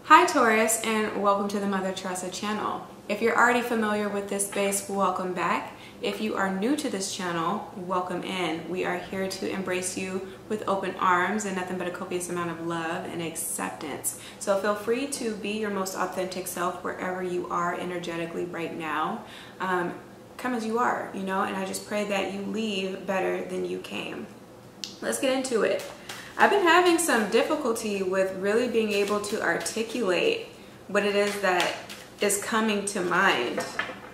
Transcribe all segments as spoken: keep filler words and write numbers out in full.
Hi Taurus, and welcome to the Mother Tressa channel. If you're already familiar with this space, welcome back. If you are new to this channel, welcome in. We are here to embrace you with open arms and nothing but a copious amount of love and acceptance. So feel free to be your most authentic self wherever you are energetically right now. Um, come as you are, you know, and I just pray that you leave better than you came. Let's get into it. I've been having some difficulty with really being able to articulate what it is that is coming to mind.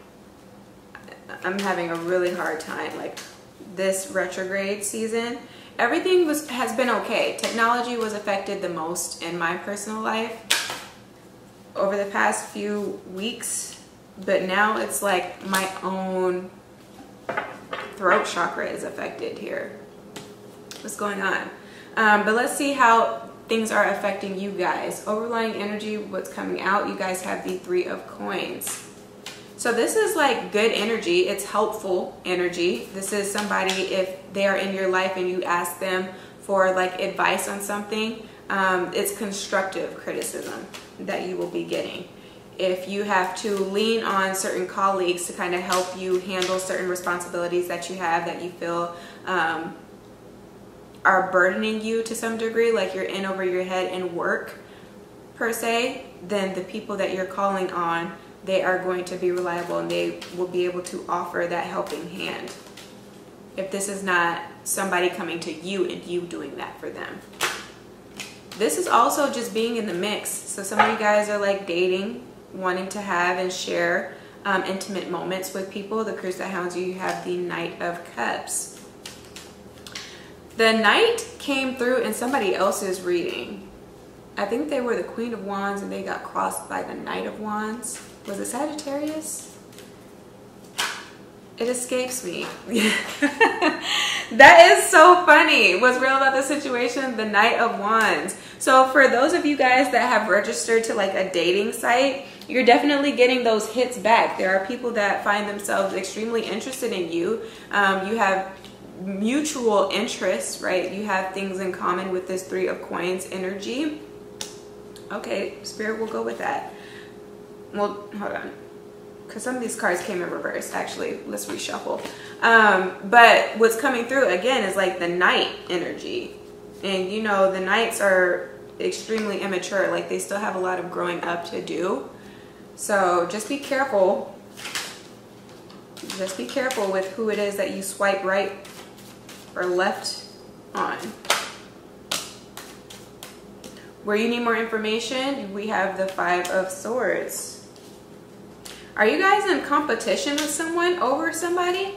I'm having a really hard time. Like this retrograde season, everything was has been okay. Technology was affected the most in my personal life over the past few weeks, but now it's like my own throat chakra is affected here. What's going on? Um, but let's see how things are affecting you guys. Overlying energy, what's coming out, you guys have the Three of Coins. So this is like good energy. It's helpful energy. This is somebody, if they are in your life and you ask them for like advice on something, um, it's constructive criticism that you will be getting. If you have to lean on certain colleagues to kind of help you handle certain responsibilities that you have that you feel um, are burdening you to some degree, like you're in over your head in work per se, then the people that you're calling on, they are going to be reliable and they will be able to offer that helping hand. If this is not somebody coming to you and you doing that for them. This is also just being in the mix. So some of you guys are like dating, wanting to have and share um, intimate moments with people. The Cruise that hounds you, you have the Knight of Cups. The Knight came through in somebody else's reading. I think they were the Queen of Wands and they got crossed by the Knight of Wands. Was it Sagittarius? It escapes me. That is so funny. What's real about the situation? The Knight of Wands. So for those of you guys that have registered to like a dating site, you're definitely getting those hits back. There are people that find themselves extremely interested in you. Um, you have mutual interests, right? You have things in common with this Three of Coins energy. Okay, Spirit will go with that. Well, hold on, because some of these cards came in reverse. Actually, let's reshuffle. Um, but what's coming through again is like the Knight energy, and you know the Knights are extremely immature. Like they still have a lot of growing up to do. So just be careful. Just be careful with who it is that you swipe right or left on. Where you need more information, we have the Five of Swords. Are you guys in competition with someone over somebody?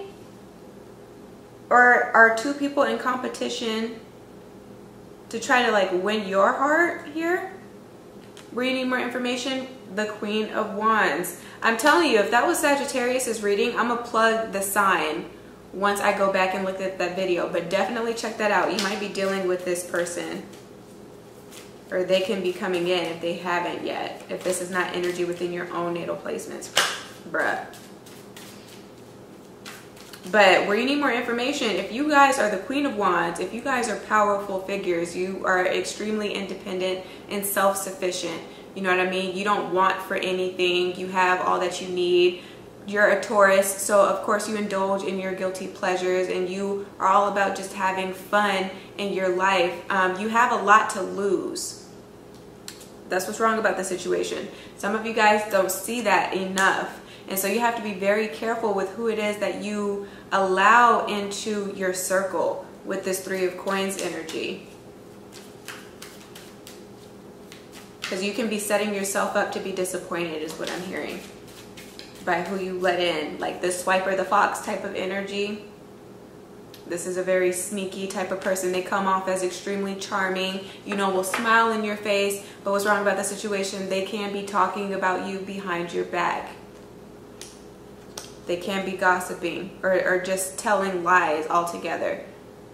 Or are two people in competition to try to like win your heart here? Where you need more information, the Queen of Wands. I'm telling you, if that was Sagittarius's reading, I'm gonna plug the sign once I go back and look at that video, but definitely check that out. You might be dealing with this person, or they can be coming in if they haven't yet, if this is not energy within your own natal placements, bruh. But where you need more information, if you guys are the Queen of Wands, if you guys are powerful figures, you are extremely independent and self-sufficient, you know what I mean? You don't want for anything, you have all that you need. You're a Taurus, so of course you indulge in your guilty pleasures and you are all about just having fun in your life. Um, you have a lot to lose. That's what's wrong about the situation. Some of you guys don't see that enough. And so you have to be very careful with who it is that you allow into your circle with this Three of Coins energy. Because you can be setting yourself up to be disappointed is what I'm hearing. By who you let in, like this Swiper the Fox type of energy. This is a very sneaky type of person. They come off as extremely charming, you know, will smile in your face, but what's wrong about the situation? They can be talking about you behind your back. They can be gossiping or, or just telling lies altogether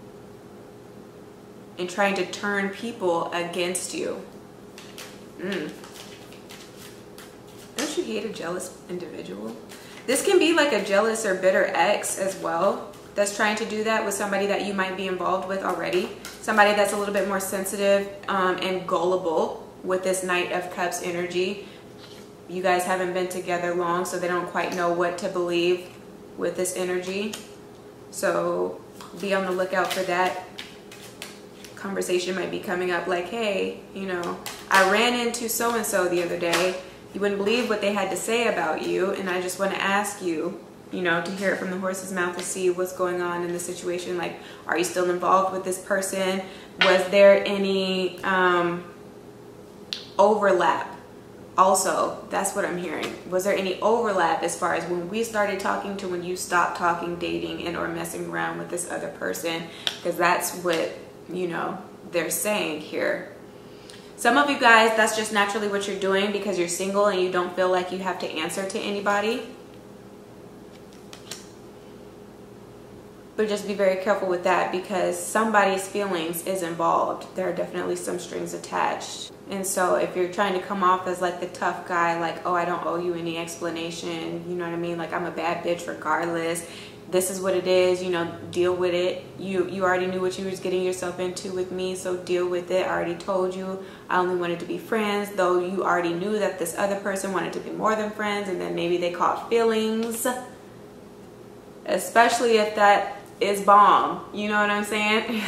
and trying to turn people against you. Mm. Don't you hate a jealous individual? This can be like a jealous or bitter ex as well that's trying to do that with somebody that you might be involved with already. Somebody that's a little bit more sensitive um, and gullible with this Knight of Cups energy. You guys haven't been together long, so they don't quite know what to believe with this energy. So be on the lookout for that. Conversation might be coming up like, hey, you know, I ran into so-and-so the other day. You wouldn't believe what they had to say about you, and I just want to ask you, you know, to hear it from the horse's mouth to see what's going on in the situation. Like, are you still involved with this person? Was there any um, overlap? Also, that's what I'm hearing. Was there any overlap as far as when we started talking to when you stopped talking, dating, and or messing around with this other person? Because that's what, you know, they're saying here. Some of you guys, that's just naturally what you're doing because you're single and you don't feel like you have to answer to anybody. But just be very careful with that because somebody's feelings is involved. There are definitely some strings attached. And so if you're trying to come off as like the tough guy, like, oh, I don't owe you any explanation, you know what I mean? Like, I'm a bad bitch regardless. This is what it is, you know, deal with it. You you already knew what you was getting yourself into with me, so deal with it. I already told you I only wanted to be friends, though you already knew that this other person wanted to be more than friends, and then maybe they caught feelings. Especially if that is bomb, you know what I'm saying?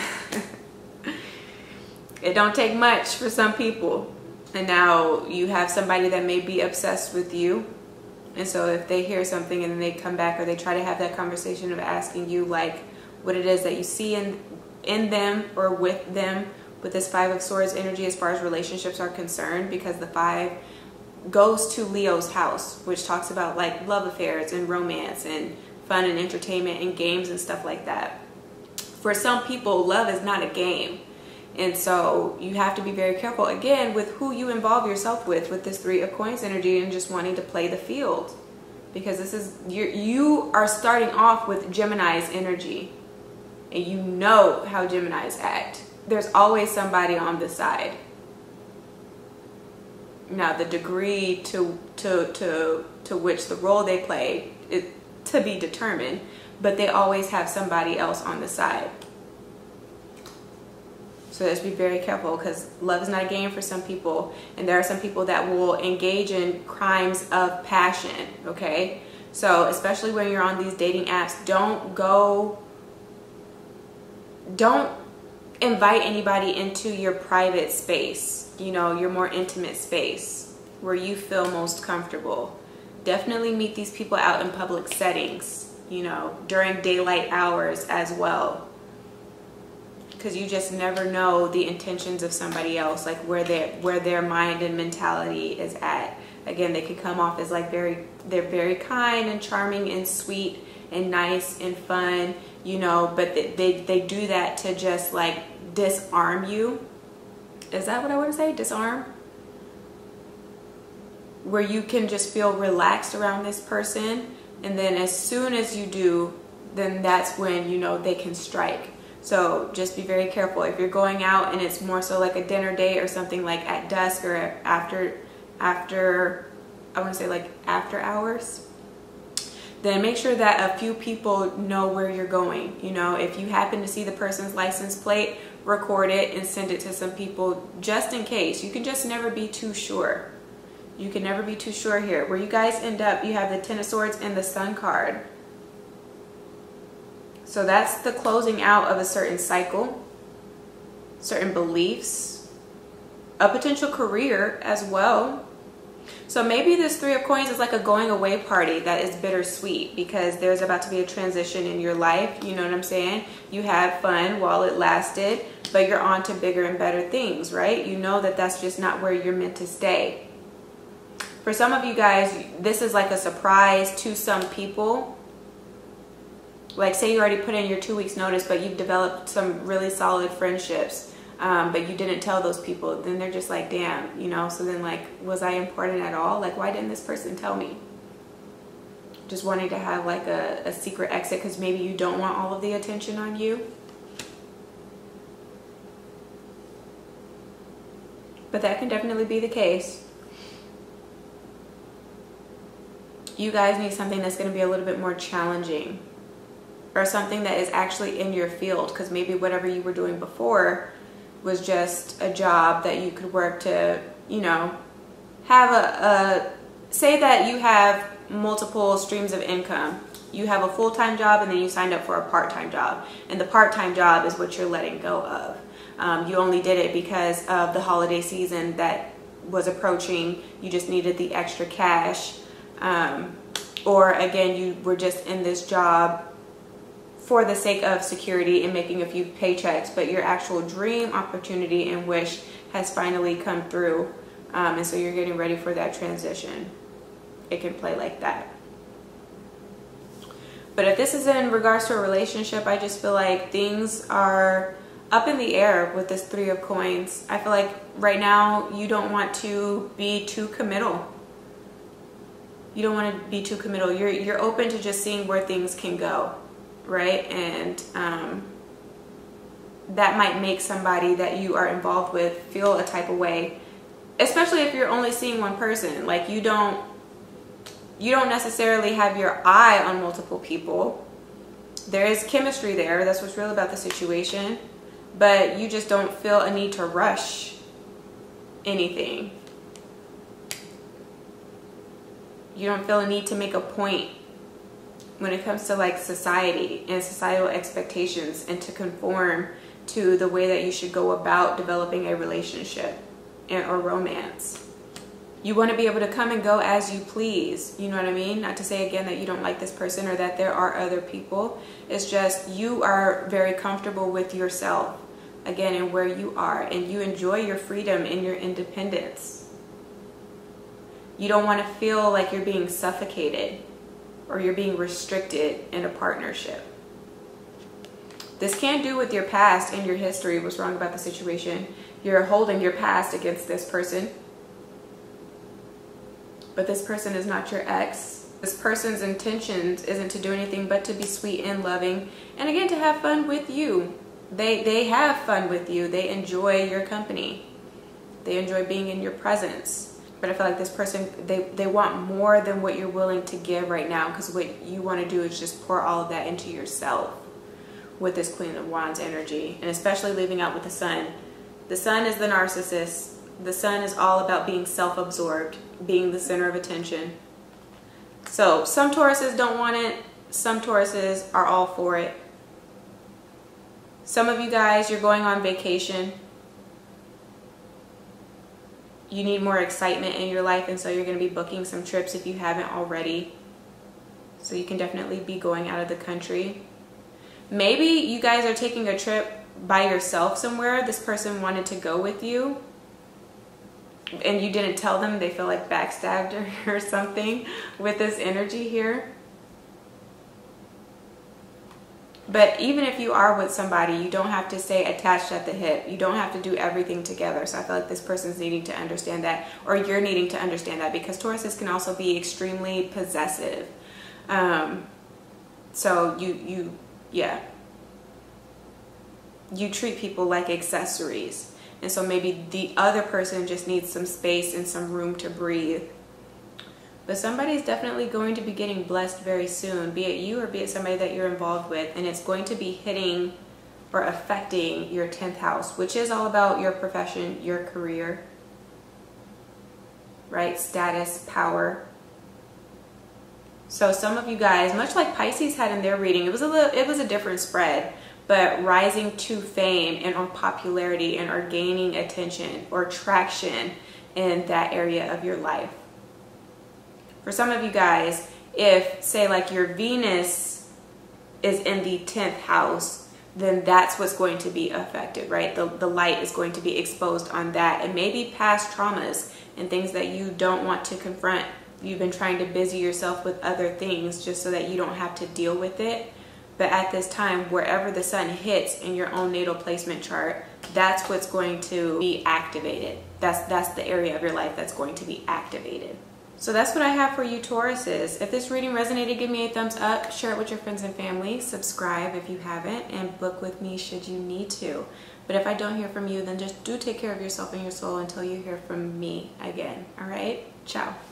It don't take much for some people. And now you have somebody that may be obsessed with you. And so if they hear something and then they come back or they try to have that conversation of asking you like what it is that you see in in them or with them with this Five of Swords energy as far as relationships are concerned, because the five goes to Leo's house, which talks about like love affairs and romance and fun and entertainment and games and stuff like that. For some people, love is not a game. And so you have to be very careful, again, with who you involve yourself with, with this Three of Coins energy and just wanting to play the field. Because this is, you're, you are starting off with Gemini's energy. And you know how Geminis act. There's always somebody on the side. Now, the degree to, to, to, to which the role they play is to be determined. But they always have somebody else on the side. So just be very careful because love is not a game for some people. And there are some people that will engage in crimes of passion, okay? So especially when you're on these dating apps, don't go, don't invite anybody into your private space, you know, your more intimate space where you feel most comfortable. Definitely meet these people out in public settings, you know, during daylight hours as well. Because you just never know the intentions of somebody else, like where their where their mind and mentality is at. Again, they could come off as like very, they're very kind and charming and sweet and nice and fun, you know, but they, they, they do that to just like disarm you. Is that what I want to say? Disarm? Where you can just feel relaxed around this person. And then as soon as you do, then that's when, you know, they can strike. So just be very careful. If you're going out and it's more so like a dinner date or something like at dusk or after, after, I want to say like after hours, then make sure that a few people know where you're going. You know, if you happen to see the person's license plate, record it and send it to some people just in case. You can just never be too sure. You can never be too sure here. Where you guys end up, you have the Ten of Swords and the Sun card. So that's the closing out of a certain cycle, certain beliefs, a potential career as well. So maybe this Three of Coins is like a going away party that is bittersweet because there's about to be a transition in your life. You know what I'm saying? You had fun while it lasted, but you're on to bigger and better things, right? You know that that's just not where you're meant to stay. For some of you guys, this is like a surprise to some people. Like say you already put in your two weeks notice, but you've developed some really solid friendships, um, but you didn't tell those people. Then they're just like, damn, you know, so then like, was I important at all? Like, why didn't this person tell me? Just wanting to have like a, a secret exit because maybe you don't want all of the attention on you. But that can definitely be the case. You guys need something that's going to be a little bit more challenging. Or something that is actually in your field, because maybe whatever you were doing before was just a job that you could work to you know, have a, a, say that you have multiple streams of income. You have a full-time job and then you signed up for a part-time job. And the part-time job is what you're letting go of. Um, you only did it because of the holiday season that was approaching. You just needed the extra cash. Um, or again, you were just in this job for the sake of security and making a few paychecks, but your actual dream, opportunity, and wish has finally come through. Um, and so you're getting ready for that transition. It can play like that. But if this is in regards to a relationship, I just feel like things are up in the air with this Three of Coins. I feel like right now you don't want to be too committal. You don't want to be too committal. You're, you're open to just seeing where things can go, right? And um, that might make somebody that you are involved with feel a type of way, especially if you're only seeing one person. Like you don't, you don't necessarily have your eye on multiple people. There is chemistry there. That's what's real about the situation. But you just don't feel a need to rush anything. You don't feel a need to make a point when it comes to like society and societal expectations and to conform to the way that you should go about developing a relationship and or romance. You want to be able to come and go as you please. You know what I mean? Not to say again that you don't like this person or that there are other people. It's just you are very comfortable with yourself, again, and where you are, and you enjoy your freedom and your independence. You don't want to feel like you're being suffocated or you're being restricted in a partnership. This can do with your past and your history. What's wrong about the situation? You're holding your past against this person. But this person is not your ex. This person's intentions isn't to do anything but to be sweet and loving. And again, to have fun with you. They, they have fun with you. They enjoy your company. They enjoy being in your presence. But I feel like this person, they, they want more than what you're willing to give right now, because what you want to do is just pour all of that into yourself with this Queen of Wands energy. And especially leaving out with the Sun. The Sun is the narcissist. The Sun is all about being self-absorbed, being the center of attention. So some Tauruses don't want it. Some Tauruses are all for it. Some of you guys, you're going on vacation. You need more excitement in your life, and so you're going to be booking some trips if you haven't already. So you can definitely be going out of the country. Maybe you guys are taking a trip by yourself somewhere. This person wanted to go with you, and you didn't tell them. They feel like backstabbed or, or something with this energy here. But even if you are with somebody, you don't have to stay attached at the hip. You don't have to do everything together. So I feel like this person's needing to understand that, or you're needing to understand that, because Tauruses can also be extremely possessive. Um, so you, you, yeah. You treat people like accessories. And so maybe the other person just needs some space and some room to breathe. But somebody's definitely going to be getting blessed very soon, be it you or be it somebody that you're involved with. And it's going to be hitting or affecting your tenth house, which is all about your profession, your career, right? Status, power. So some of you guys, much like Pisces had in their reading, it was a little, it was a different spread. But rising to fame and or popularity and or gaining attention or traction in that area of your life. For some of you guys, if say like your Venus is in the tenth house, then that's what's going to be affected, right? The, the light is going to be exposed on that, and maybe past traumas and things that you don't want to confront. You've been trying to busy yourself with other things just so that you don't have to deal with it. But at this time, wherever the Sun hits in your own natal placement chart, that's what's going to be activated. That's, that's the area of your life that's going to be activated. So that's what I have for you, Tauruses. If this reading resonated, give me a thumbs up, share it with your friends and family, subscribe if you haven't, and book with me should you need to. But if I don't hear from you, then just do take care of yourself and your soul until you hear from me again. All right? Ciao.